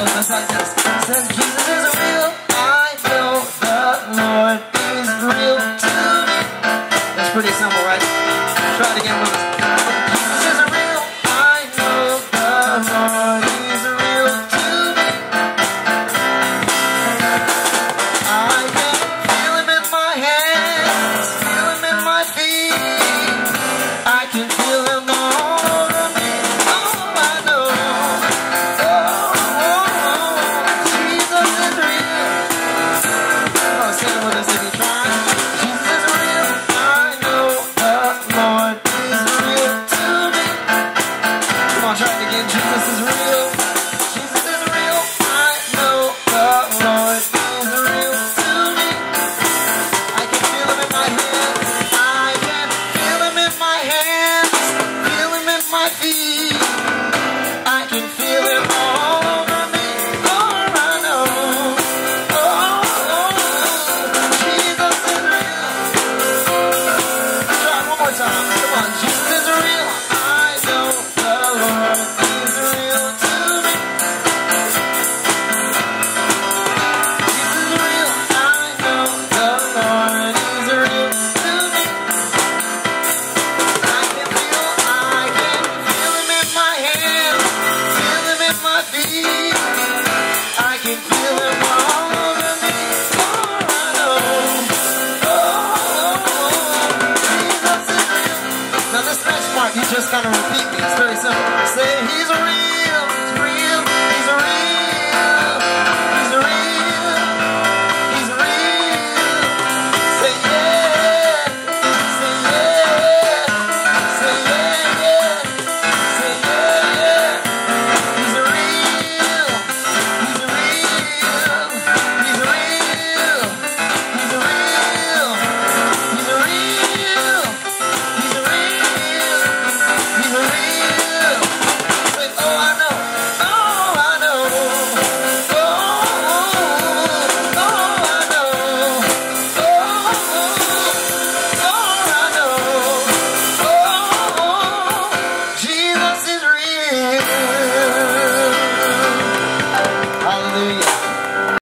goes just like this. It says, Jesus is real. I know the Lord is real to me. That's pretty simple, right? Try it again with us. Jesus is real. I know the Lord is real to me. I can feel him in my hands, feel him in my feet. I can feel him all over me. Oh, I know. Jesus is real. Come on, sing it with us if you try. Jesus is real. I know the Lord is real to me. Come on, try it again. Jesus is real. Jesus is real. I know the Lord is real to me. I can feel him in my hands. I can feel him in my hands. Feel him in my feet. I can feel him all over me. Oh, I know. Jesus is real. Try it one more time. Come on. Jesus is real. I know the Lord is real to me. Jesus is real. I know the Lord is real to me. I can feel him in my hands, feel him in my feet.